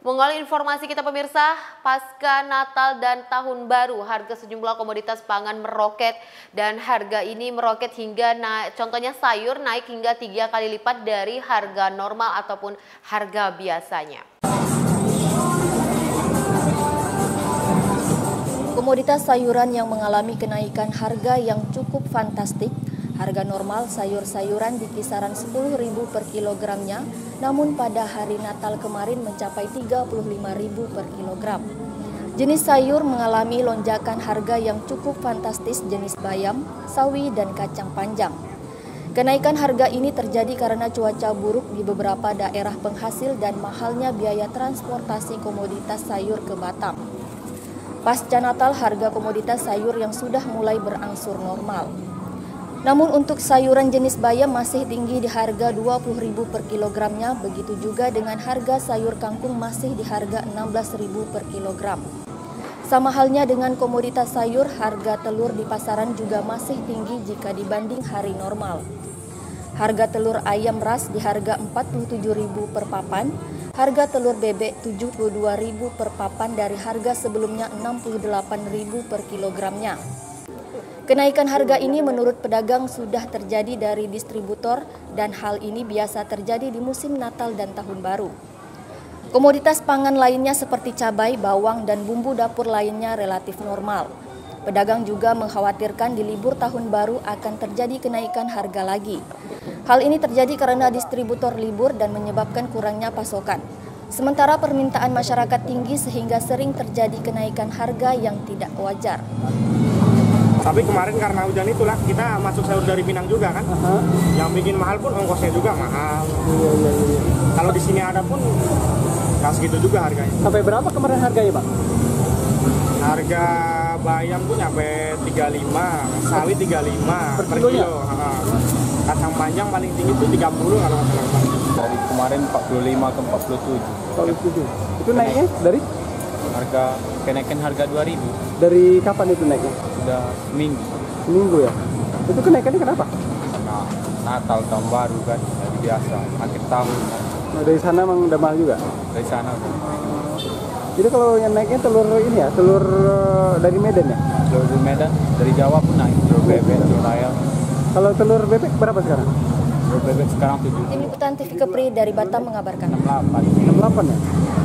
Mengawali informasi kita pemirsa, pasca Natal dan Tahun Baru, harga sejumlah komoditas pangan meroket dan harga ini meroket hingga contohnya sayur naik hingga 3 kali lipat dari harga normal ataupun harga biasanya. Komoditas sayuran yang mengalami kenaikan harga yang cukup fantastik. Harga normal sayur-sayuran di kisaran 10.000 per kilogramnya, namun pada hari Natal kemarin mencapai 35.000 per kilogram. Jenis sayur mengalami lonjakan harga yang cukup fantastis jenis bayam, sawi, dan kacang panjang. Kenaikan harga ini terjadi karena cuaca buruk di beberapa daerah penghasil dan mahalnya biaya transportasi komoditas sayur ke Batam. Pasca Natal, harga komoditas sayur yang sudah mulai berangsur normal. Namun untuk sayuran jenis bayam masih tinggi di harga 20.000 per kilogramnya, begitu juga dengan harga sayur kangkung masih di harga 16.000 per kilogram. Sama halnya dengan komoditas sayur, harga telur di pasaran juga masih tinggi jika dibanding hari normal. Harga telur ayam ras di harga 47.000 per papan, harga telur bebek 72.000 per papan dari harga sebelumnya 68.000 per kilogramnya. Kenaikan harga ini menurut pedagang sudah terjadi dari distributor dan hal ini biasa terjadi di musim Natal dan Tahun Baru. Komoditas pangan lainnya seperti cabai, bawang, dan bumbu dapur lainnya relatif normal. Pedagang juga mengkhawatirkan di libur Tahun Baru akan terjadi kenaikan harga lagi. Hal ini terjadi karena distributor libur dan menyebabkan kurangnya pasokan. Sementara permintaan masyarakat tinggi sehingga sering terjadi kenaikan harga yang tidak wajar. Tapi kemarin karena hujan itulah kita masuk sayur dari Pinang juga kan. Yang bikin mahal pun ongkosnya juga mahal. Kalau di sini ada pun nggak segitu juga harganya. Sampai berapa kemarin harganya, Pak? Harga bayam tuh nyampe 35, sawi 35 per kilo. Kacang panjang paling tinggi itu 30 kalau nggak salah. Dari kemarin 45 ke 47. Itu naiknya dari? Kenaikan harga 2.000. Dari kapan itu naiknya? Sudah seminggu. Seminggu ya? Itu kenaikannya kenapa? Karena Natal, Tahun Baru kan, jadi biasa, akhir tahun. Nah, dari sana emang udah mahal juga? Dari sana udah. Jadi kalau yang naiknya telur ini ya, telur dari Medan ya? Telur dari Medan, dari Jawa pun naik, telur bebek, telur ayam. Kalau telur bebek berapa sekarang? Telur bebek sekarang 7. Tim Liputan TV Kepri dari Batam mengabarkan. 68. 68 ya?